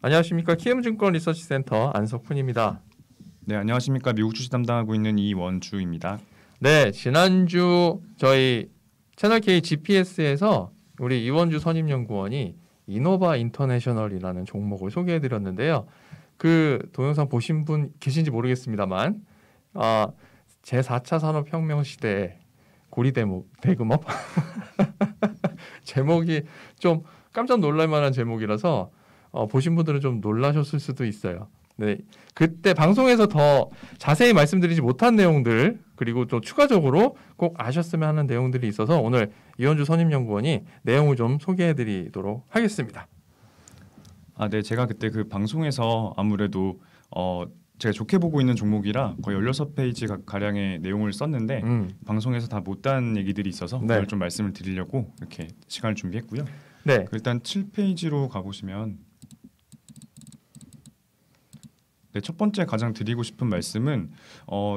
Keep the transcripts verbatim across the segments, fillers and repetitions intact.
안녕하십니까. 키움증권 리서치센터 안석훈입니다. 네, 안녕하십니까. 미국 주식 담당하고 있는 이원주입니다. 네, 지난주 저희 채널K 지피에스에서 우리 이원주 선임연구원이 이노바 인터내셔널이라는 종목을 소개해드렸는데요. 그 동영상 보신 분 계신지 모르겠습니다만 아, 제사 차 산업혁명 시대의 고리대목 대금업 제목이 좀 깜짝 놀랄 만한 제목이라서 어, 보신 분들은 좀 놀라셨을 수도 있어요. 네, 그때 방송에서 더 자세히 말씀드리지 못한 내용들 그리고 또 추가적으로 꼭 아셨으면 하는 내용들이 있어서 오늘 이원주 선임연구원이 내용을 좀 소개해드리도록 하겠습니다. 아, 네, 제가 그때 그 방송에서 아무래도 어, 제가 좋게 보고 있는 종목이라 거의 열여섯 페이지 가량의 내용을 썼는데 음. 방송에서 다 못한 얘기들이 있어서 네. 그걸 좀 말씀을 드리려고 이렇게 시간을 준비했고요. 네. 일단 칠 페이지로 가보시면 네, 첫 번째 가장 드리고 싶은 말씀은 어,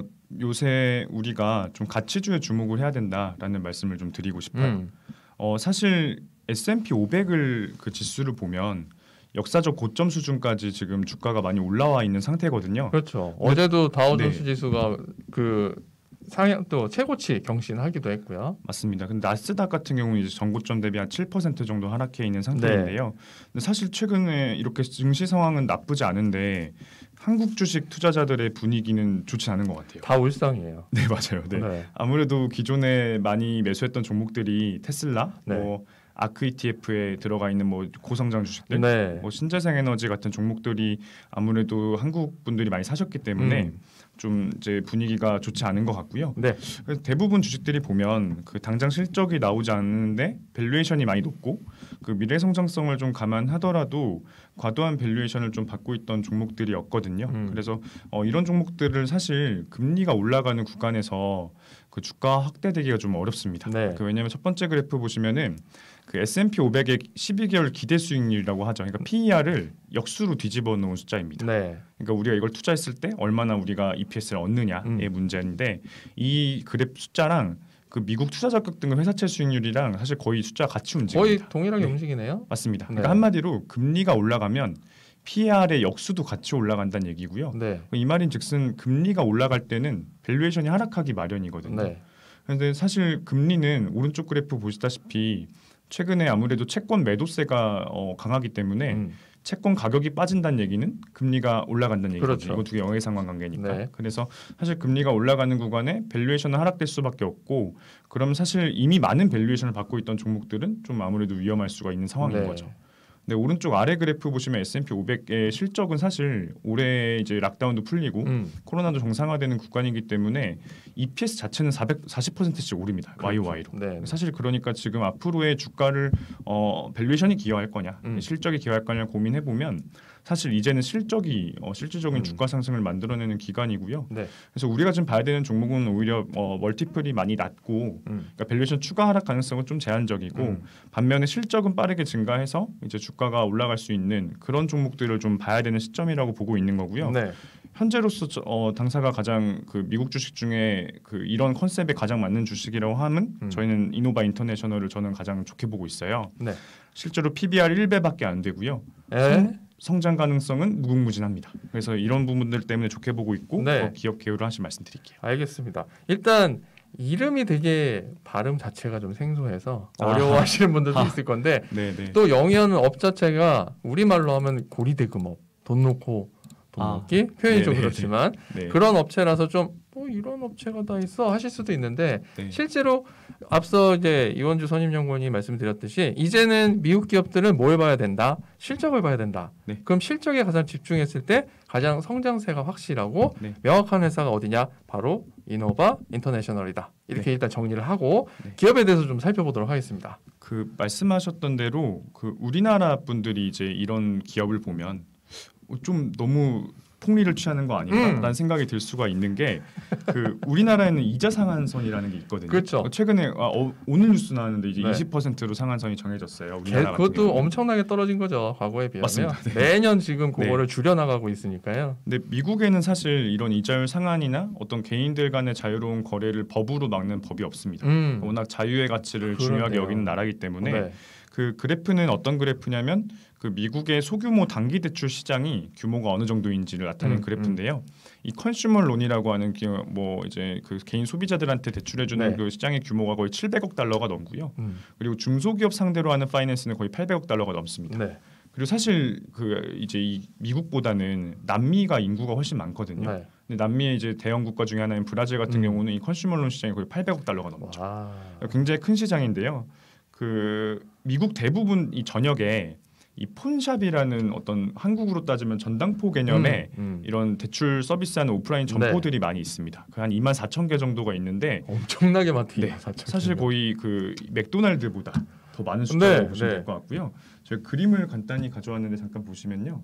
요새 우리가 좀 가치주에 주목을 해야 된다라는 말씀을 좀 드리고 싶어요. 음. 어, 사실 에스 앤 피 오백을 그 지수를 보면 역사적 고점 수준까지 지금 주가가 많이 올라와 있는 상태거든요. 그렇죠. 어제도 다우존스 네. 지수가 그 상향 또 최고치 경신하기도 했고요. 맞습니다. 근데 나스닥 같은 경우는 이제 전고점 대비 한 칠 퍼센트 정도 하락해 있는 상태인데요. 네. 근데 사실 최근에 이렇게 증시 상황은 나쁘지 않은데 한국 주식 투자자들의 분위기는 좋지 않은 것 같아요. 다 울상이에요. 네, 맞아요. 네. 네. 아무래도 기존에 많이 매수했던 종목들이 테슬라, 네. 뭐 아크 이티에프에 들어가 있는 뭐 고성장 주식들, 네. 뭐 신재생에너지 같은 종목들이 아무래도 한국 분들이 많이 사셨기 때문에 음. 좀 이제 분위기가 좋지 않은 것 같고요. 네. 그래서 대부분 주식들이 보면 그 당장 실적이 나오지 않는데 밸류에이션이 많이 높고 그 미래 성장성을 좀 감안하더라도 과도한 밸류에이션을 좀 받고 있던 종목들이었거든요. 음. 그래서 어, 이런 종목들을 사실 금리가 올라가는 구간에서 그 주가 확대되기가 좀 어렵습니다. 네. 그 왜냐하면 첫 번째 그래프 보시면은 그 에스 앤 피 오백의 십이 개월 기대 수익률이라고 하죠. 그러니까 피 이 알을 역수로 뒤집어 놓은 숫자입니다. 네. 그러니까 우리가 이걸 투자했을 때 얼마나 우리가 이 피 에스를 얻느냐의 음. 문제인데 이 그래프 숫자랑 그 미국 투자자격 등급 회사채 수익률이랑 사실 거의 숫자가 같이 움직입니다. 거의 동일하게 네. 움직이네요. 맞습니다. 네. 그러니까 한마디로 금리가 올라가면 피 이 알의 역수도 같이 올라간다는 얘기고요. 네. 이 말인즉슨 금리가 올라갈 때는 밸류에이션이 하락하기 마련이거든요. 네. 그런데 사실 금리는 오른쪽 그래프 보시다시피 최근에 아무래도 채권 매도세가 어, 강하기 때문에 음. 채권 가격이 빠진다는 얘기는 금리가 올라간다는 얘기거든요. 그렇죠. 이거 두 개 영해 상관관계니까. 네. 그래서 사실 금리가 올라가는 구간에 밸류에이션은 하락될 수밖에 없고 그럼 사실 이미 많은 밸류에이션을 받고 있던 종목들은 좀 아무래도 위험할 수가 있는 상황인 네. 거죠. 네, 오른쪽 아래 그래프 보시면 에스 앤 피 오백의 실적은 사실 올해 이제 락다운도 풀리고 음. 코로나도 정상화되는 구간이기 때문에 이 피 에스 자체는 사십 퍼센트씩 오릅니다. 그렇죠. 와이 오 와이로. 네. 사실 그러니까 지금 앞으로의 주가를 어, 밸류에이션이 기여할 거냐, 음. 실적이 기여할 거냐 고민해 보면 사실 이제는 실적이 어, 실질적인 음. 주가 상승을 만들어내는 기간이고요. 네. 그래서 우리가 지금 봐야 되는 종목은 오히려 어, 멀티플이 많이 낮고 음. 그러니까 밸류에이션 추가 하락 가능성은 좀 제한적이고 음. 반면에 실적은 빠르게 증가해서 이제 주가가 올라갈 수 있는 그런 종목들을 좀 봐야 되는 시점이라고 보고 있는 거고요. 네. 현재로서 어, 당사가 가장 그 미국 주식 중에 그 이런 컨셉에 가장 맞는 주식이라고 하면 음. 저희는 이노바 인터내셔널을 저는 가장 좋게 보고 있어요. 네. 실제로 피 비 알 일 배밖에 안 되고요. 성, 성장 가능성은 무궁무진합니다. 그래서 이런 부분들 때문에 좋게 보고 있고 네. 어, 기업 개요를 하나씩 말씀드릴게요. 알겠습니다. 일단 이름이 되게 발음 자체가 좀 생소해서 아. 어려워하시는 분들도 아. 있을 건데 네네. 또 영위하는 업 자체가 우리말로 하면 고리대금업, 돈 놓고 돈 아. 놓기 표현이 네네. 좀 그렇지만 네. 그런 업체라서 좀 뭐 이런 업체가 다 있어 하실 수도 있는데 네. 실제로 앞서 이제 이원주 선임연구원이 말씀드렸듯이 이제는 미국 기업들은 뭘 봐야 된다? 실적을 봐야 된다. 네. 그럼 실적에 가장 집중했을 때 가장 성장세가 확실하고 네. 명확한 회사가 어디냐? 바로 이노바 인터내셔널이다. 이렇게 네. 일단 정리를 하고 네. 기업에 대해서 좀 살펴보도록 하겠습니다. 그 말씀하셨던 대로 그 우리나라 분들이 이제 이런 기업을 보면 좀 너무 폭리를 취하는 거 아닌가라는 음. 생각이 들 수가 있는 게 그 우리나라에는 이자 상한선이라는 게 있거든요. 그렇죠. 최근에 아, 어, 오늘 뉴스 나왔는데 이제 네. 이십 퍼센트로 상한선이 정해졌어요. 우리나라 개, 그것도 엄청나게 떨어진 거죠. 과거에 비하면. 네. 매년 지금 그거를 네. 줄여나가고 있으니까요. 근데 미국에는 사실 이런 이자율 상한이나 어떤 개인들 간의 자유로운 거래를 법으로 막는 법이 없습니다. 음. 워낙 자유의 가치를 그러네요. 중요하게 여기는 나라이기 때문에 네. 그 그래프는 어떤 그래프냐면 그 미국의 소규모 단기 대출 시장이 규모가 어느 정도인지를 나타내는 음, 그래프인데요. 음. 이 컨슈머 론이라고 하는 뭐 이제 그 개인 소비자들한테 대출해주는 네. 그 시장의 규모가 거의 칠백억 달러가 넘고요. 음. 그리고 중소기업 상대로 하는 파이낸스는 거의 팔백억 달러가 넘습니다. 네. 그리고 사실 그 이제 이 미국보다는 남미가 인구가 훨씬 많거든요. 네. 근데 남미의 이제 대형 국가 중에 하나인 브라질 같은 음. 경우는 이 컨슈머 론 시장이 거의 팔백억 달러가 넘죠. 와. 굉장히 큰 시장인데요. 그 미국 대부분 이 전역에 이 폰샵이라는 어떤 한국으로 따지면 전당포 개념의 음, 음. 이런 대출 서비스하는 오프라인 점포들이 네. 많이 있습니다. 그 한 이만 사천 개 정도가 있는데 엄청나게 많대요. 네. 사실 거의 그 맥도날드보다 더 많은 숫자라고 네, 보시면 네. 될 것 같고요. 제가 그림을 간단히 가져왔는데 잠깐 보시면요.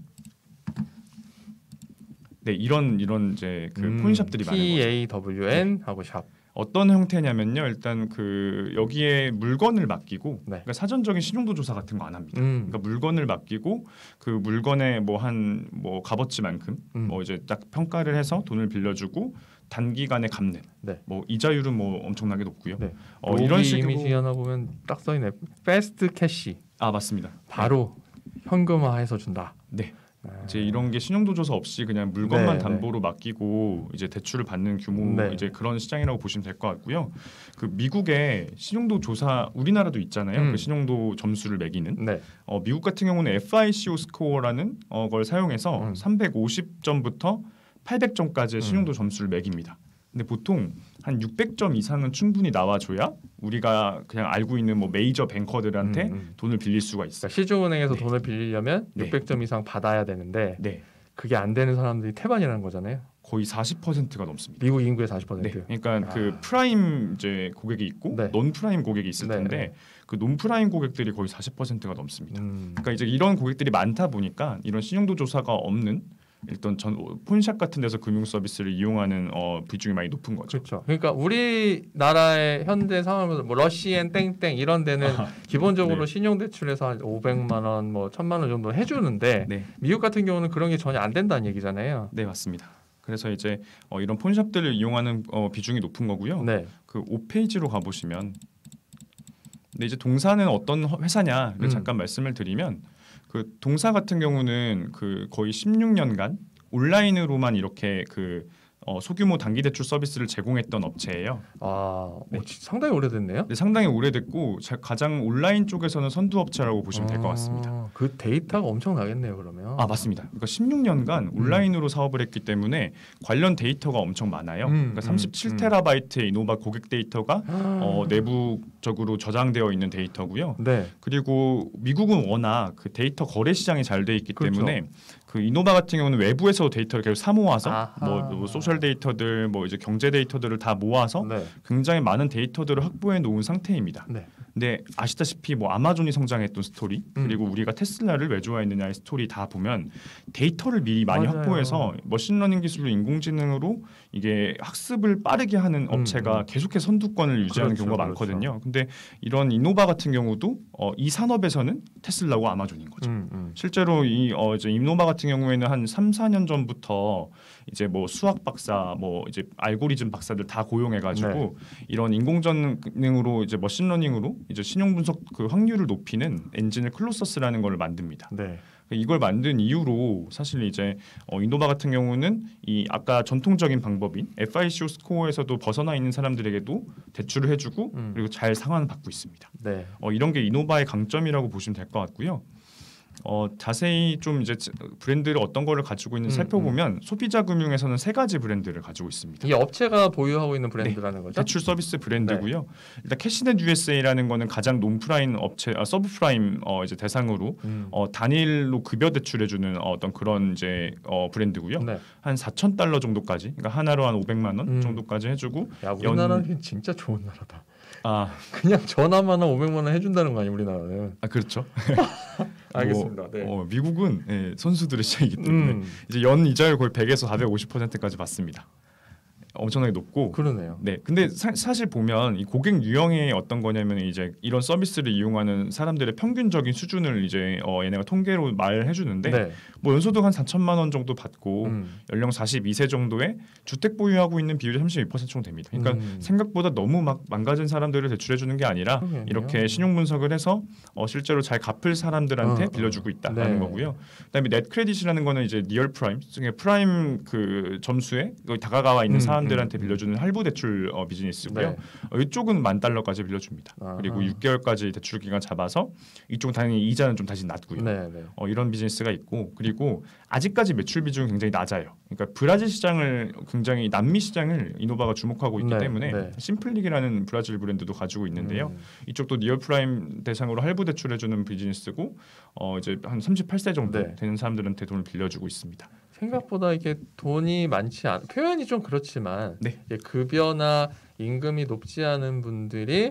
네, 이런 이런 이제 그 음, 폰샵들이 많은 거죠. 피 에이 더블유 엔 하고 샵. 어떤 형태냐면요. 일단 그 여기에 물건을 맡기고 네. 그러니까 사전적인 신용도 조사 같은 거 안 합니다. 음. 그러니까 물건을 맡기고 그 물건의 뭐 한 뭐 값어치만큼 음. 뭐 이제 딱 평가를 해서 돈을 빌려주고 단기간에 갚는. 네. 뭐 이자율은 뭐 엄청나게 높고요. 네. 어, 이런 식으로 이미지 하나 보면 딱 써있네. 패스트 캐시. 아 맞습니다. 바로 네. 현금화해서 준다. 네. 이제 이런 게 신용도 조사 없이 그냥 물건만 네, 담보로 네. 맡기고 이제 대출을 받는 규모 네. 이제 그런 시장이라고 보시면 될 것 같고요. 그 미국의 신용도 조사 우리나라도 있잖아요. 음. 그 신용도 점수를 매기는. 네. 어, 미국 같은 경우는 에프 아이 씨 오 스코어라는 어, 걸 사용해서 음. 삼백오십 점부터 팔백 점까지의 신용도 음. 점수를 매깁니다. 근데 보통 한 육백 점 이상은 충분히 나와줘야 우리가 그냥 알고 있는 뭐 메이저 뱅커들한테 음, 음. 돈을 빌릴 수가 있어요. 그러니까 시중은행에서 네. 돈을 빌리려면 네. 육백 점 이상 받아야 되는데 네. 그게 안 되는 사람들이 태반이라는 거잖아요. 거의 사십 퍼센트가 넘습니다. 미국 인구의 사십 퍼센트. 네. 그러니까 아. 그 프라임 이제 고객이 있고 네. 논 프라임 고객이 있을 네. 텐데 그 논 프라임 고객들이 거의 사십 퍼센트가 넘습니다. 음. 그러니까 이제 이런 고객들이 많다 보니까 이런 신용도 조사가 없는 일단 전 폰샵 같은 데서 금융 서비스를 이용하는 어, 비중이 많이 높은 거죠. 그렇죠. 그러니까 우리나라의 현대 상황에서 뭐 러시앤 땡땡 이런 데는 아, 기본적으로 네. 신용 대출에서 한 오백만 원, 뭐 천만 원 정도 해주는데 네. 미국 같은 경우는 그런 게 전혀 안 된다는 얘기잖아요. 네, 맞습니다. 그래서 이제 어, 이런 폰샵들을 이용하는 어, 비중이 높은 거고요. 네. 그 오 페이지로 가보시면, 근데 이제 동사는 어떤 회사냐를 음. 잠깐 말씀을 드리면. 그 동사 같은 경우는 그 거의 십육 년간 온라인으로만 이렇게 그 어, 소규모 단기 대출 서비스를 제공했던 업체예요. 아, 네. 오, 상당히 오래됐네요. 네, 상당히 오래됐고 가장 온라인 쪽에서는 선두 업체라고 보시면 될 것 같습니다. 그 데이터가 엄청 나겠네요, 그러면. 아, 맞습니다. 그러니까 십육 년간 온라인으로 음. 사업을 했기 때문에 관련 데이터가 엄청 많아요. 음, 그러니까 삼십칠 테라바이트의 이노바 고객 데이터가 아. 어, 내부적으로 저장되어 있는 데이터고요. 네. 그리고 미국은 워낙 그 데이터 거래 시장이 잘 돼 있기 그렇죠. 때문에 그 이노바 같은 경우는 외부에서 데이터를 계속 사모아서 뭐, 뭐 소셜 데이터들, 뭐 이제 경제 데이터들을 다 모아서 네. 굉장히 많은 데이터들을 확보해 놓은 상태입니다. 네. 근데 아시다시피 뭐 아마존이 성장했던 스토리 음. 그리고 우리가 테슬라를 왜 좋아했느냐의 스토리 다 보면 데이터를 미리 많이 맞아요. 확보해서 머신러닝 기술로 인공지능으로 이게 학습을 빠르게 하는 음, 업체가 음. 계속해서 선두권을 유지하는 그렇죠, 경우가 그렇죠. 많거든요. 근데 이런 이노바 같은 경우도 어, 이 산업에서는 테슬라고 아마존인 거죠. 음, 음. 실제로 이 어, 이제 이노바 같은 경우에는 한 삼, 사 년 전부터 이제 뭐 수학 박사, 뭐 이제 알고리즘 박사들 다 고용해가지고 네. 이런 인공지능으로 이제 머신러닝으로 이제 신용 분석 그 확률을 높이는 엔진을 클로서스라는 걸 만듭니다. 네. 이걸 만든 이유로 사실 이제 어, 이노바 같은 경우는 이 아까 전통적인 방법인 에프 아이 씨 오 스코어에서도 벗어나 있는 사람들에게도 대출을 해주고 음. 그리고 잘 상환을 받고 있습니다. 네. 어, 이런 게 이노바의 강점이라고 보시면 될 것 같고요. 어, 자세히 좀 이제 브랜드를 어떤 거를 가지고 있는지 음, 살펴보면 음. 소비자 금융에서는 세 가지 브랜드를 가지고 있습니다. 이 업체가 보유하고 있는 브랜드라는 네, 거죠? 대출 서비스 브랜드고요. 네. 일단 캐시넷 유에스에이라는 거는 가장 논프라임 업체, 아, 서브프라임 어, 이제 대상으로 음. 어, 단일로 급여 대출해주는 어, 어떤 그런 이제 어, 브랜드고요. 네. 한 사천 달러 정도까지, 그러니까 하나로 한 오백만 원 음. 정도까지 해주고. 야, 우리나라는 연... 진짜 좋은 나라다. 아, 그냥 전화만 한 오백만 원 해준다는 거 아니에요, 우리나라는? 아, 그렇죠. 알겠습니다. 네. 어, 미국은 예, 선수들의 시장이기 때문에 음. 이제 연 이자율 거의 백에서 사백오십 퍼센트까지 받습니다. 엄청나게 높고 그러네요. 네, 근데 사, 사실 보면 이 고객 유형의 어떤 거냐면 이제 이런 서비스를 이용하는 사람들의 평균적인 수준을 이제 어, 얘네가 통계로 말해 주는데 네. 뭐 연소득 한 사천만 원 정도 받고 음. 연령 사십이 세 정도에 주택 보유하고 있는 비율이 삼십이 퍼센트 정도 됩니다. 그러니까 음. 생각보다 너무 막 망가진 사람들을 대출해 주는 게 아니라 그러겠네요. 이렇게 신용 분석을 해서 어, 실제로 잘 갚을 사람들한테 어, 빌려주고 있다라는 네. 거고요. 그다음에 넷 크레딧이라는 거는 이제 니얼 프라임, 프라임 그 점수에 다가가 있는 음. 사람 들한테 빌려주는 할부 대출 어, 비즈니스고요. 네. 어, 이쪽은 만 달러까지 빌려줍니다. 아하. 그리고 육 개월까지 대출 기간 잡아서 이쪽은 당연히 이자는 좀 다시 낮고요. 네, 네. 어, 이런 비즈니스가 있고 그리고 아직까지 매출 비중이 굉장히 낮아요. 그러니까 브라질 시장을 굉장히 남미 시장을 이노바가 주목하고 있기 네, 때문에 네. 심플릭이라는 브라질 브랜드도 가지고 있는데요. 음. 이쪽도 니얼 프라임 대상으로 할부 대출해주는 비즈니스고 어, 이제 한 삼십팔 세 정도 네. 되는 사람들한테 돈을 빌려주고 있습니다. 생각보다 이게 돈이 많지 않 표현이 좀 그렇지만 네. 급여나 임금이 높지 않은 분들이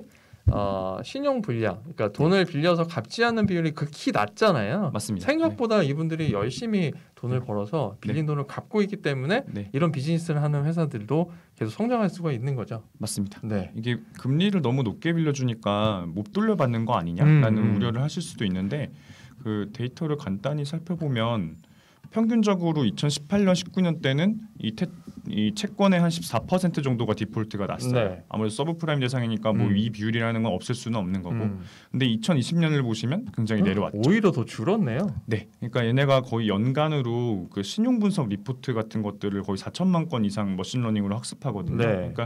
어, 신용 불량, 그러니까 돈을 빌려서 갚지 않는 비율이 극히 낮잖아요. 맞습니다. 생각보다 네. 이분들이 열심히 돈을 네. 벌어서 빌린 네. 돈을 갚고 있기 때문에 네. 이런 비즈니스를 하는 회사들도 계속 성장할 수가 있는 거죠. 맞습니다. 네. 이게 금리를 너무 높게 빌려주니까 못 돌려받는 거 아니냐라는 음, 음. 우려를 하실 수도 있는데 그 데이터를 간단히 살펴보면 평균적으로 이천십팔 년 십구 년 때는 이, 태, 이 채권의 한 십사 퍼센트 정도가 디폴트가 났어요. 네. 아무래도 서브프라임 대상이니까 뭐 이 음. 비율이라는 건 없을 수는 없는 거고. 음. 근데 이천이십 년을 보시면 굉장히 음? 내려왔죠. 오히려 더 줄었네요. 네. 그러니까 얘네가 거의 연간으로 그 신용 분석 리포트 같은 것들을 거의 사천만 건 이상 머신러닝으로 학습하거든요. 네. 그러니까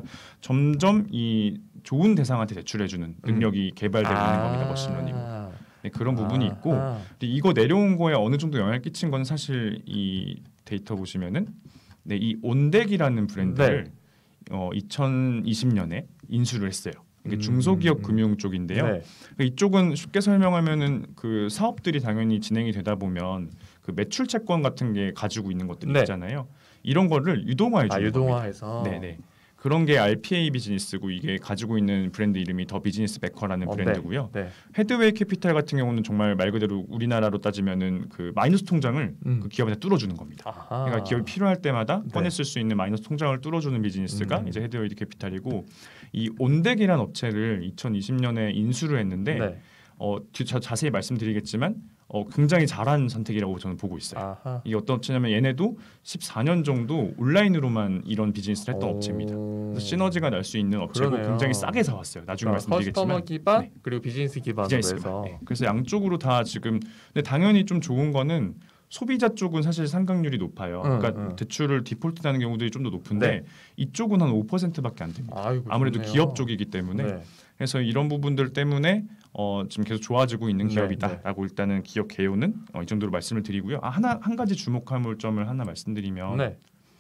점점 이 좋은 대상한테 대출해주는 능력이 음. 개발되고 아. 있는 겁니다. 머신러닝으로. 네, 그런 부분이 있고 아, 아. 이거 내려온 거에 어느 정도 영향을 끼친 건 사실 이 데이터 보시면은 네, 이 온덱이라는 브랜드를 네. 어, 이천이십 년에 인수를 했어요. 이게 음, 중소기업 음, 금융 쪽인데요. 네. 이쪽은 쉽게 설명하면은 그 사업들이 당연히 진행이 되다 보면 그 매출 채권 같은 게 가지고 있는 것들이 네. 있잖아요. 이런 거를 유동화해 주는 아, 유동화해서. 겁니다. 네네. 그런 게 알피에이 비즈니스고 이게 가지고 있는 브랜드 이름이 더 비즈니스 메커라는 어, 브랜드고요. 네, 네. 헤드웨이 캐피탈 같은 경우는 정말 말 그대로 우리나라로 따지면은 그 마이너스 통장을 음. 그 기업한테 뚫어주는 겁니다. 아하. 그러니까 기업이 필요할 때마다 네. 꺼내 쓸 수 있는 마이너스 통장을 뚫어주는 비즈니스가 음. 이제 헤드웨이 캐피탈이고 이 온덱이라는 업체를 이천이십 년에 인수를 했는데 네. 어, 자, 자세히 말씀드리겠지만 어, 굉장히 잘한 선택이라고 저는 보고 있어요. 아하. 이게 어떤 업체냐면 얘네도 십사 년 정도 온라인으로만 이런 비즈니스를 했던 오. 업체입니다. 그래서 시너지가 날 수 있는 업체고 그러네요. 굉장히 싸게 사왔어요. 나중에 그러니까 말씀드리겠지만 커스터머 기반 네. 그리고 비즈니스 기반으로 해서 네. 그래서 양쪽으로 다 지금 근데 당연히 좀 좋은 거는 소비자 쪽은 사실 상각률이 높아요. 응, 그러니까 응. 대출을 디폴트 나는 경우들이 좀 더 높은데 네. 이쪽은 한 오 퍼센트밖에 안 됩니다. 아이고, 아무래도 좋네요. 기업 쪽이기 때문에 네. 그래서 이런 부분들 때문에 어, 지금 계속 좋아지고 있는 기업이다라고 네, 네. 일단은 기업 개요는 어, 이 정도로 말씀을 드리고요. 아, 하나 한 가지 주목할 점을 하나 말씀드리면 네.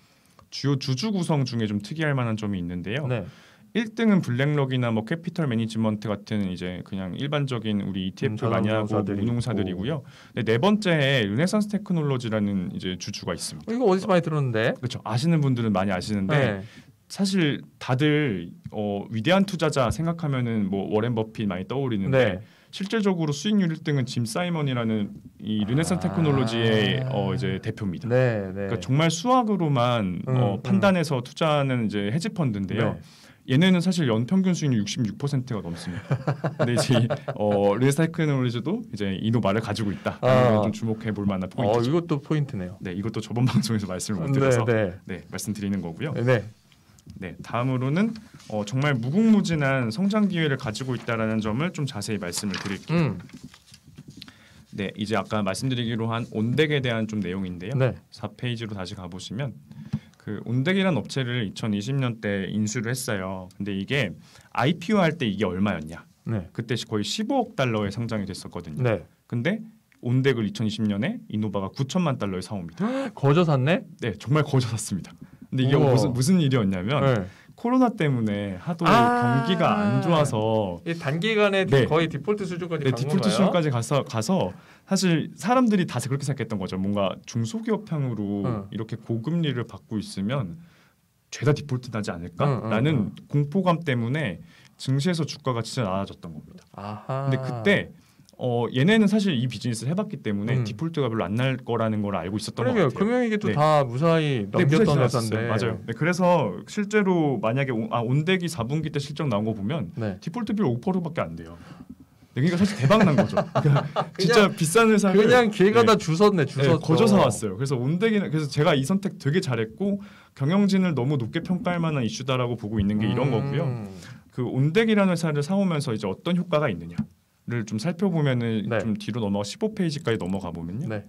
주요 주주 구성 중에 좀 특이할 만한 점이 있는데요. 네. 일 등은 블랙록이나 뭐 캐피털 매니지먼트 같은 이제 그냥 일반적인 우리 이티에프 음, 많이 하고 운용사들이고요. 네, 네 번째에 르네상스 테크놀로지라는 이제 주주가 있습니다. 이거 어디서 많이 들었는데? 그렇죠. 아시는 분들은 많이 아시는데 네. 사실 다들 어, 위대한 투자자 생각하면은 뭐 워렌 버핏 많이 떠오르는데 네. 실질적으로 수익률 일 등은 짐 사이먼이라는 이 르네상스 아~ 테크놀로지의 어, 이제 대표입니다. 네, 네. 그러니까 정말 수학으로만 음, 어, 판단해서 음. 투자하는 이제 헤지 펀드인데요. 네. 얘네는 사실 연평균 수익률 육십육 퍼센트가 넘습니다. 근데 이제 어, 르네상스 테크놀로지도 이제 이노바를 가지고 있다. 아. 좀 주목해 볼 만한 포인트죠. 어, 이것도 포인트네요. 네, 이것도 저번 방송에서 말씀을 못 드려서 네, 네. 네, 말씀드리는 거고요. 네. 네, 다음으로는 어, 정말 무궁무진한 성장 기회를 가지고 있다라는 점을 좀 자세히 말씀을 드릴게요. 음. 네, 이제 아까 말씀드리기로 한 온덱에 대한 좀 내용인데요. 네. 사 페이지로 다시 가보시면 그 온덱이라는 업체를 이천이십 년 때 인수를 했어요. 근데 이게 아이피오 할 때 이게 얼마였냐? 네. 그때 거의 십오억 달러에 상장이 됐었거든요. 네. 근데 온덱을 이천이십 년에 이노바가 구천만 달러에 사옵니다. 거저 샀네? 네, 정말 거저 샀습니다. 근데 이게 우와. 무슨 무슨 일이었냐면 네. 코로나 때문에 하도 아~ 경기가 안 좋아서 단기간에 네. 거의 디폴트 수준까지 네, 간 디폴트 건가요? 수준까지 가서 가서 사실 사람들이 다 그렇게 생각했던 거죠. 뭔가 중소기업향으로 응. 이렇게 고금리를 받고 있으면 죄다 디폴트 나지 않을까라는 응, 응, 응. 공포감 때문에 증시에서 주가가 진짜 낮아졌던 겁니다. 아하. 근데 그때 어 얘네는 사실 이 비즈니스를 해봤기 때문에 음. 디폴트가 별로 안 날 거라는 걸 알고 있었던 것 같아요. 금융위기도 네. 다 무사히 넘겼던 네, 회사인데. 맞아요. 네, 그래서 실제로 만약에 오, 아, 온데기 사 분기 때 실적 나온 거 보면 네. 디폴트 비율 오 퍼센트밖에 안 돼요. 그러니까 사실 대박 난 거죠. 그러니까 진짜 비싼 회사를 그냥 길 가다 네. 주웠네, 주웠어. 네, 거저 사왔어요. 그래서 온데기는 그래서 제가 이 선택 되게 잘했고 경영진을 너무 높게 평가할 만한 이슈다라고 보고 있는 게 이런 음. 거고요. 그 온데기라는 회사를 사오면서 이제 어떤 효과가 있느냐를 좀 살펴보면은 네. 좀 뒤로 넘어가 십오 페이지까지 넘어가 보면요. 네.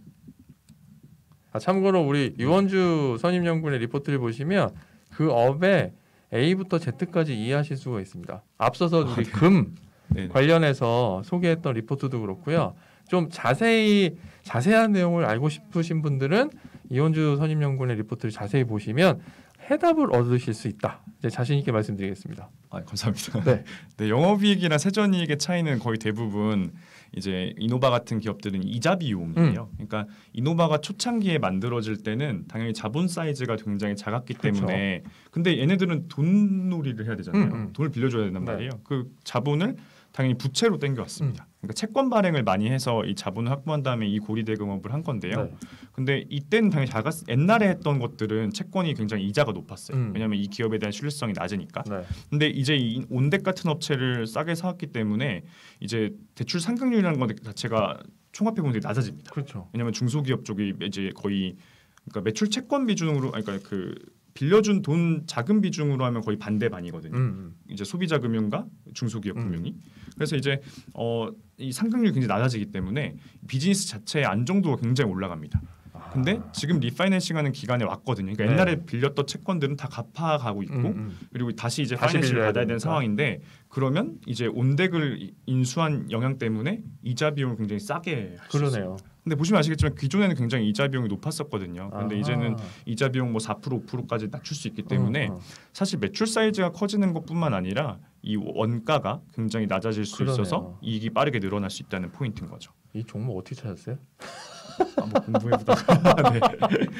아, 참고로 우리 유원주 선임연구원의 리포트를 보시면 그 업의 A부터 Z까지 이해하실 수가 있습니다. 앞서서 우리 아, 네. 금 네네. 관련해서 소개했던 리포트도 그렇고요. 좀 자세히 자세한 내용을 알고 싶으신 분들은 이원주 선임연구원의 리포트를 자세히 보시면 해답을 얻으실 수 있다. 이제 자신 있게 말씀드리겠습니다. 아, 감사합니다. 네. 네, 영업이익이나 세전이익의 차이는 거의 대부분 이제 이노바 같은 기업들은 이자 비용이에요. 음. 그러니까 이노바가 초창기에 만들어질 때는 당연히 자본 사이즈가 굉장히 작았기 그렇죠. 때문에 근데 얘네들은 돈놀이를 해야 되잖아요. 음, 음. 돈을 빌려줘야 된단 네. 말이에요. 그 자본을 당연히 부채로 땡겨왔습니다. 음. 그러니까 채권 발행을 많이 해서 이 자본을 확보한 다음에 이 고리대금업을 한 건데요. 네. 근데 이때는 당연히 작았, 옛날에 했던 것들은 채권이 굉장히 이자가 높았어요. 음. 왜냐하면 이 기업에 대한 신뢰성이 낮으니까. 네. 근데 이제 이 온덱 같은 업체를 싸게 사왔기 때문에 이제 대출 상각률이라는 것 자체가 총합해 보면 되게 낮아집니다. 그렇죠. 왜냐하면 중소기업 쪽이 이제 거의 그러니까 매출 채권 비중으로 그러니까 그 빌려준 돈 자금 비중으로 하면 거의 반대 반이거든요. 음. 이제 소비자 금융과 중소기업 음. 금융이. 그래서 이제 어, 이 상각률이 굉장히 낮아지기 때문에 비즈니스 자체의 안정도가 굉장히 올라갑니다. 아. 근데 지금 리파이낸싱하는 기간에 왔거든요. 그러니까 네. 옛날에 빌렸던 채권들은 다 갚아가고 있고 음, 음. 그리고 다시 이제 다시 파이낸싱을 받아야 되는 상황인데 그러면 이제 온덱을 인수한 영향 때문에 이자 비용을 굉장히 싸게 할 수 있어요. 근데 보시면 아시겠지만 기존에는 굉장히 이자 비용이 높았었거든요. 그런데 아하. 이제는 이자 비용 뭐 사 퍼센트 오 퍼센트까지 낮출 수 있기 때문에 어, 어. 사실 매출 사이즈가 커지는 것뿐만 아니라 이 원가가 굉장히 낮아질 수 그러네요. 있어서 이익이 빠르게 늘어날 수 있다는 포인트인 거죠. 이 종목 어떻게 찾았어요? 아, 뭐 공부해보다가 네.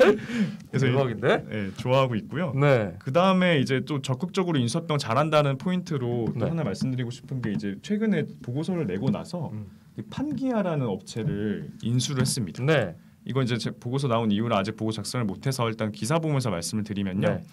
그래서 대박인데? 네, 좋아하고 있고요. 네. 그 다음에 이제 또 적극적으로 인수합병 잘한다는 포인트로 또 네. 하나 말씀드리고 싶은 게 이제 최근에 보고서를 내고 나서 음. 판기아라는 업체를 인수를 했습니다. 네. 이건 이제 제 보고서 나온 이후라 아직 보고 작성을 못해서 일단 기사 보면서 말씀을 드리면요. 네.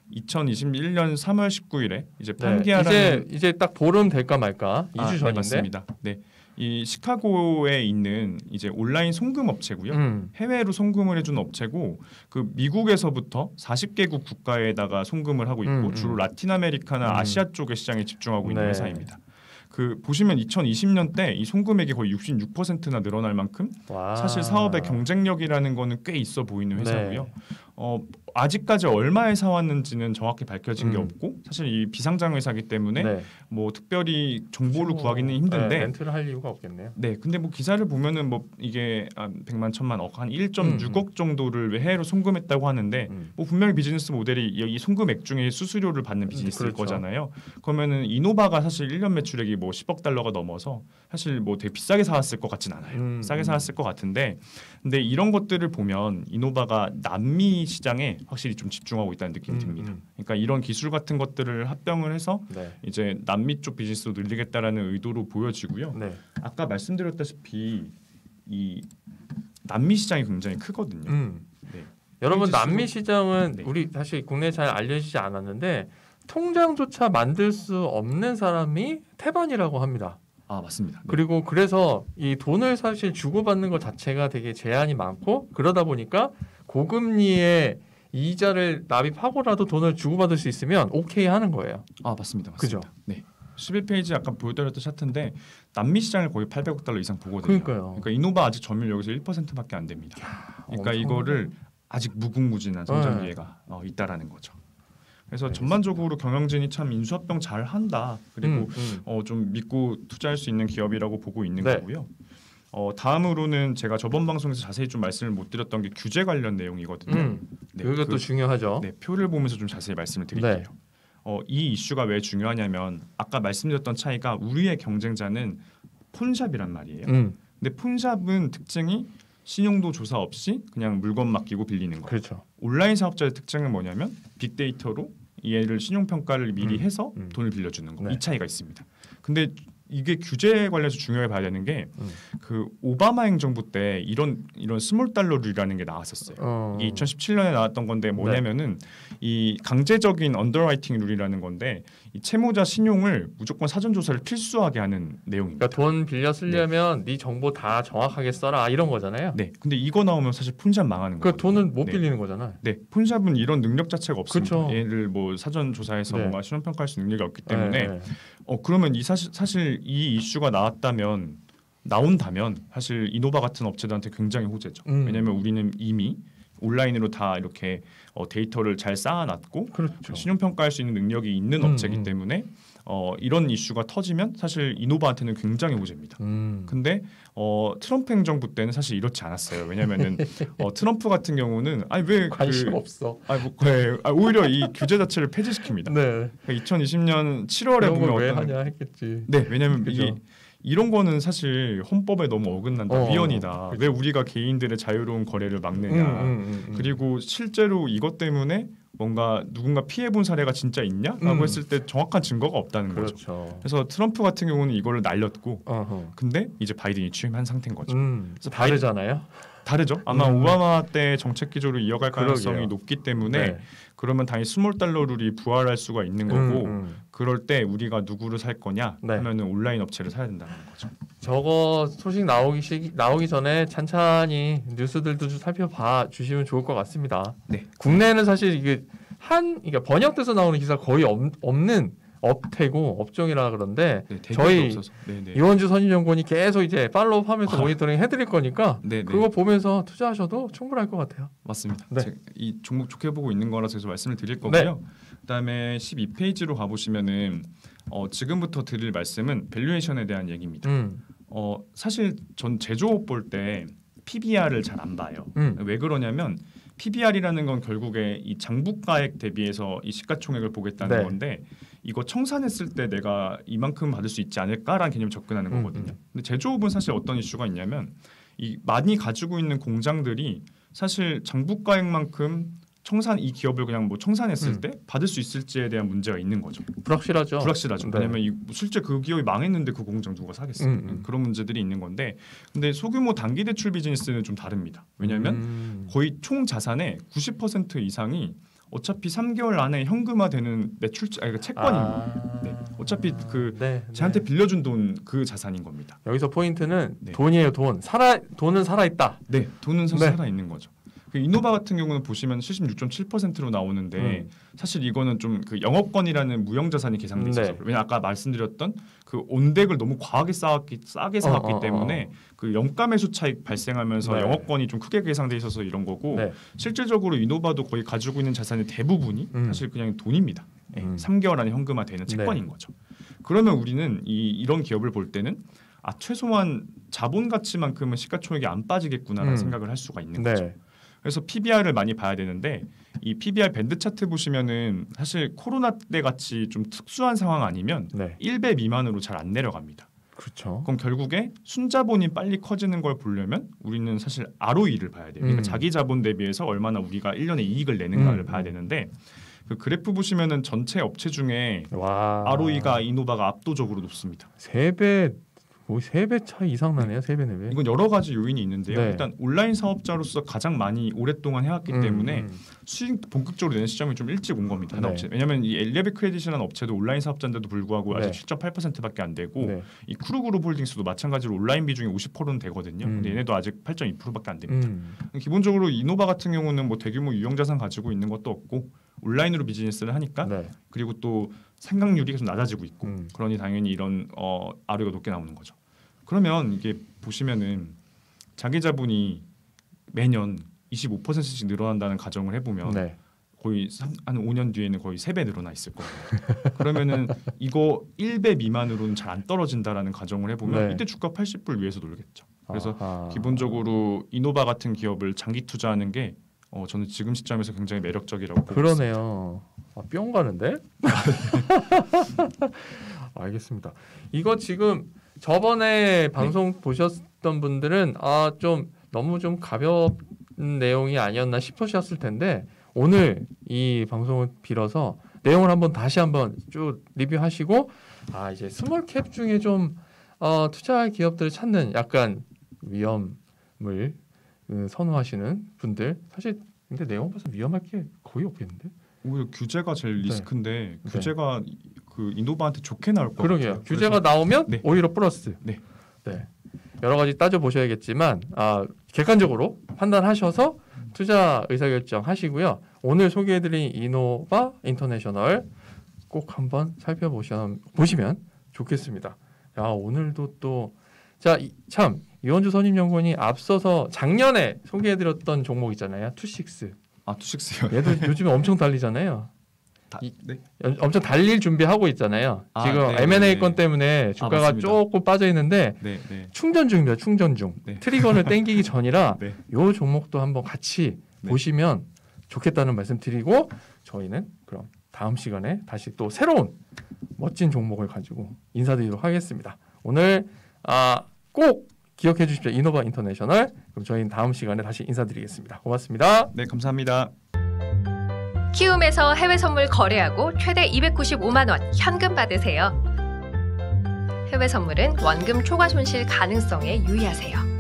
이천이십일 년 삼월 십구일에 이제 판기아라는 네. 이제 이제 딱 보름 될까 말까 이 주 아, 전인데 네, 맞습니다. 네. 이 시카고에 있는 이제 온라인 송금 업체고요. 음. 해외로 송금을 해주는 업체고 그 미국에서부터 사십 개국 국가에다가 송금을 하고 있고 음, 주로 라틴 아메리카나 음. 아시아 쪽의 시장에 집중하고 있는 네. 회사입니다. 그 보시면 이천이십 년대 이 송금액이 거의 육십육 퍼센트나 늘어날 만큼 와. 사실 사업의 경쟁력이라는 거는 꽤 있어 보이는 회사고요. 네. 어, 아직까지 얼마에 사왔는지는 정확히 밝혀진 음. 게 없고 사실 이 비상장 회사이기 때문에 네. 뭐 특별히 정보를 뭐, 구하기는 힘든데 네, 렌트를 할 이유가 없겠네요. 네, 근데 뭐 기사를 보면은 뭐 이게 백만 천만 억 한 일 점 육억 음. 정도를 해외로 송금했다고 하는데 음. 뭐 분명히 비즈니스 모델이 이 송금액 중에 수수료를 받는 비즈니스일 음, 그렇죠. 거잖아요. 그러면은 이노바가 사실 일 년 매출액이 뭐 십억 달러가 넘어서 사실 뭐 되게 비싸게 사왔을 것 같진 않아요. 음, 싸게 사왔을 것 같은데 근데 이런 것들을 보면 이노바가 남미 시장에 확실히 좀 집중하고 있다는 느낌이 음, 듭니다. 음. 그러니까 이런 기술 같은 것들을 합병을 해서 네. 이제 남미 쪽 비즈니스도 늘리겠다라는 의도로 보여지고요. 네. 아까 말씀드렸다시피 이 남미 시장이 굉장히 크거든요. 음. 네. 여러분 남미 시장은 네. 우리 사실 국내에 잘 알려지지 않았는데 통장조차 만들 수 없는 사람이 태반이라고 합니다. 아 맞습니다. 네. 그리고 그래서 이 돈을 사실 주고받는 것 자체가 되게 제한이 많고 그러다 보니까 고금리의 이자를 납입하고라도 돈을 주고받을 수 있으면 오케이 하는 거예요. 아 맞습니다. 맞습니다. 그죠? 네. 십일 페이지 아까 보여드렸던 차트인데 남미 시장을 거의 팔백억 달러 이상 보거든요. 그러니까요. 그러니까 이노바 아직 점유율 여기서 일 퍼센트밖에 안 됩니다. 야, 그러니까 이거를 아직 무궁무진한 성장 네. 기회가 어, 있다라는 거죠. 그래서 알겠습니다. 전반적으로 경영진이 참 인수합병 잘 한다. 그리고 음, 음. 어, 좀 믿고 투자할 수 있는 기업이라고 보고 있는 네. 거고요. 어, 다음으로는 제가 저번 방송에서 자세히 좀 말씀을 못 드렸던 게 규제 관련 내용이거든요. 음, 네, 이것도 그, 중요하죠. 네, 표를 보면서 좀 자세히 말씀을 드릴게요. 네. 어, 이 이슈가 왜 중요하냐면 아까 말씀드렸던 차이가 우리의 경쟁자는 폰샵이란 말이에요. 음. 근데 폰샵은 특징이 신용도 조사 없이 그냥 물건 맡기고 빌리는 거예요. 그렇죠. 온라인 사업자의 특징은 뭐냐면 빅데이터로 얘를 신용평가를 미리 음. 해서 음. 돈을 빌려주는 거. 네. 이 차이가 있습니다. 근데 이게 규제 관련해서 중요하게 봐야 되는 게 그 음. 오바마 행정부 때 이런 이런 스몰 달러 룰이라는 게 나왔었어요. 어. 이게 이천십칠 년에 나왔던 건데 뭐냐면은 네. 이 강제적인 언더라이팅 룰이라는 건데 이 채무자 신용을 무조건 사전 조사를 필수하게 하는 내용입니다. 그러니까 돈 빌려 쓰려면 네. 네 정보 다 정확하게 써라 이런 거잖아요. 네. 근데 이거 나오면 사실 폰샵 망하는 거예요. 그 돈은 못 네. 빌리는 거잖아요. 네. 폰샵은 이런 능력 자체가 없습니다. 그쵸. 얘를 뭐 사전 조사해서 네. 뭔가 신용 평가할 수 있는 능력이 없기 때문에 네. 어 그러면 이 사실 사실 이 이슈가 나왔다면 나온다면 사실 이노바 같은 업체들한테 굉장히 호재죠. 음. 왜냐하면 우리는 이미 온라인으로 다 이렇게 어, 데이터를 잘 쌓아놨고 그렇죠. 신용 평가할 수 있는 능력이 있는 음, 업체이기 음. 때문에 어, 이런 이슈가 터지면 사실 이노바한테는 굉장히 호재입니다. 음. 근데 어, 트럼프 행정부 때는 사실 이렇지 않았어요. 왜냐하면은 어, 트럼프 같은 경우는 아니 왜 관심 그, 없어. 아니 뭐, 네, 아, 오히려 이 규제 자체를 폐지시킵니다. 네. 그러니까 이천이십 년 칠월에 보면 왜 어떤 하냐 했겠지. 네, 왜냐하면 이게 이런 거는 사실 헌법에 너무 어긋난다, 어, 위헌이다. 그렇죠. 왜 우리가 개인들의 자유로운 거래를 막느냐. 음, 음, 음, 그리고 실제로 이것 때문에 뭔가 누군가 피해본 사례가 진짜 있냐라고 음. 했을 때 정확한 증거가 없다는 그렇죠. 거죠. 그래서 트럼프 같은 경우는 이거를 날렸고, 어허. 근데 이제 바이든이 취임한 상태인 거죠. 음, 그래서 다르잖아요. 다르죠. 아마 음. 오바마 때 정책 기조로 이어갈 가능성이 그러게요. 높기 때문에 네. 그러면 당연히 스몰 달러 룰이 부활할 수가 있는 거고 음, 음. 그럴 때 우리가 누구를 살 거냐 네. 하면은 온라인 업체를 사야 된다는 거죠. 저거 소식 나오기 시, 나오기 전에 찬찬히 뉴스들도 좀 살펴봐 주시면 좋을 것 같습니다. 네. 국내에는 사실 이게 한 이게 번역돼서 나오는 기사 거의 없, 없는 업태고 업종이라 그런데 네, 저희 네, 네. 이원주 선임연구원이 계속 이제 팔로우하면서 아. 모니터링 해드릴 거니까 네, 그거 네. 보면서 투자하셔도 충분할 것 같아요. 맞습니다. 네. 제가 이 종목 좋게 보고 있는 거라서 계속 말씀을 드릴 거고요. 네. 그다음에 십이 페이지로 가보시면은 어, 지금부터 드릴 말씀은 밸류에이션에 대한 얘기입니다. 음. 어, 사실 전 제조업 볼 때 피비알을 잘 안 봐요. 음. 왜 그러냐면 피비알이라는 건 결국에 이 장부가액 대비해서 이 시가총액을 보겠다는 네. 건데 이거 청산했을 때 내가 이만큼 받을 수 있지 않을까라는 개념을 접근하는 거거든요. 음, 음. 근데 제조업은 사실 어떤 이슈가 있냐면 이 많이 가지고 있는 공장들이 사실 장부가액만큼 청산 이 기업을 그냥 뭐 청산했을 음. 때 받을 수 있을지에 대한 문제가 있는 거죠. 불확실하죠. 불확실하죠. 네. 왜냐하면 이 실제 그 기업이 망했는데 그 공장 누가 사겠어요. 음, 음. 그런 문제들이 있는 건데, 근데 소규모 단기 대출 비즈니스는 좀 다릅니다. 왜냐하면 음. 거의 총 자산의 구십 퍼센트 이상이 어차피 삼 개월 안에 현금화되는 매출 아니, 채권인 겁니다. 아... 네. 어차피 그 네, 저한테 네. 빌려준 돈 그 자산인 겁니다. 여기서 포인트는 네. 돈이에요. 돈. 살아 돈은 살아 있다. 네, 돈은 사실 네. 살아 있는 거죠. 그 이노바 같은 경우는 보시면 칠십육 점 칠 퍼센트로 나오는데 음. 사실 이거는 좀 그 영업권이라는 무형 자산이 계산돼 있어서 네. 왜냐 아까 말씀드렸던 그 온덱을 너무 과하게 쌓았기 싸게 쌓았기 어, 어, 때문에 어. 그 영가 매수 차익 발생하면서 네. 영업권이 좀 크게 계산돼 있어서 이런 거고 네. 실질적으로 이노바도 거의 가지고 있는 자산의 대부분이 음. 사실 그냥 돈입니다. 음. 삼 개월 안에 현금화되는 채권인 네. 거죠. 그러면 우리는 이 이런 기업을 볼 때는 아 최소한 자본 가치만큼은 시가총액이 안 빠지겠구나라는 음. 생각을 할 수가 있는 네. 거죠. 그래서 피비알을 많이 봐야 되는데 이 피비알 밴드 차트 보시면은 사실 코로나 때 같이 좀 특수한 상황 아니면 네. 일 배 미만으로 잘 안 내려갑니다. 그렇죠. 그럼 결국에 순자본이 빨리 커지는 걸 보려면 우리는 사실 알오이를 봐야 돼요. 그러니까 음. 자기 자본 대비해서 얼마나 우리가 일 년에 이익을 내는가를 음. 봐야 되는데 그 그래프 보시면은 전체 업체 중에 와. 알오이가 이노바가 압도적으로 높습니다. 세 배 거의 세 배 차이 이상 나네요. 세 배, 네 배. 이건 여러 가지 요인이 있는데요. 네. 일단 온라인 사업자로서 가장 많이 오랫동안 해왔기 음, 때문에 음. 수익 본격적으로 내는 시점이 좀 일찍 온 겁니다. 네. 업체. 왜냐하면 이 엘리베 크레딧이라는 업체도 온라인 사업자인데도 불구하고 네. 아직 칠 점 팔 퍼센트밖에 안 되고 네. 이 쿠르그룹 홀딩스도 마찬가지로 온라인 비중이 오십 퍼센트는 되거든요. 음. 근데 얘네도 아직 팔 점 이 퍼센트밖에 안 됩니다. 음. 기본적으로 이노바 같은 경우는 뭐 대규모 유형 자산 가지고 있는 것도 없고 온라인으로 비즈니스를 하니까 네. 그리고 또 상각률이 계속 낮아지고 있고 음. 그러니 당연히 이런 어, 알오이가 높게 나오는 거죠. 그러면 이게 보시면은 자기 자본이 매년 이십오 퍼센트씩 늘어난다는 가정을 해보면 네. 거의 한 오 년 뒤에는 거의 세 배 늘어나 있을 거예요. 그러면은 이거 일 배 미만으로는 잘 안 떨어진다라는 가정을 해보면 네. 이때 주가 팔십 불 위에서 놀겠죠. 그래서 아하. 기본적으로 이노바 같은 기업을 장기 투자하는 게 어, 저는 지금 시점에서 굉장히 매력적이라고 보고 있습니다. 그러네요. 아, 뿅 가는데? 알겠습니다. 이거 지금 저번에 방송 네. 보셨던 분들은 아, 좀 너무 좀 가벼운 내용이 아니었나 싶으셨을 텐데 오늘 이 방송을 빌어서 내용을 한번 다시 한번 쭉 리뷰하시고 아 이제 스몰캡 중에 좀 어, 투자할 기업들을 찾는 약간 위험을 음, 선호하시는 분들 사실 근데 내용 봐서 위험할 게 거의 없겠는데? 오히려 규제가 제일 리스크인데 네. 규제가 네. 그 인노바한테 좋게 나올 것 그러게요. 같아요. 규제가 나오면 네. 오히려 플러스. 네. 네. 여러 가지 따져 보셔야겠지만 아, 객관적으로 판단하셔서 투자 의사결정 하시고요. 오늘 소개해드린 이노바 인터내셔널 꼭 한번 살펴보시면 보시면 좋겠습니다. 야 오늘도 또 자 참 이원주 선임연구원이 앞서서 작년에 소개해드렸던 종목 있잖아요. 투식스. 아 투식스요. 얘도 요즘에 엄청 달리잖아요. 다, 네. 엄청 달릴 준비하고 있잖아요. 아, 지금 네, 엠 앤 에이 네, 건 때문에 주가가 아, 조금 빠져 있는데 네, 네. 충전 중입니다. 충전 중. 네. 트리거를 땡기기 전이라 네. 요 종목도 한번 같이 네. 보시면 좋겠다는 말씀 드리고 저희는 그럼 다음 시간에 다시 또 새로운 멋진 종목을 가지고 인사드리도록 하겠습니다. 오늘 아, 꼭 기억해 주십시오. 이노바 인터내셔널. 그럼 저희는 다음 시간에 다시 인사드리겠습니다. 고맙습니다. 네, 감사합니다. 키움에서 해외 선물 거래하고 최대 이백구십오만 원 현금 받으세요. 해외 선물은 원금 초과 손실 가능성에 유의하세요.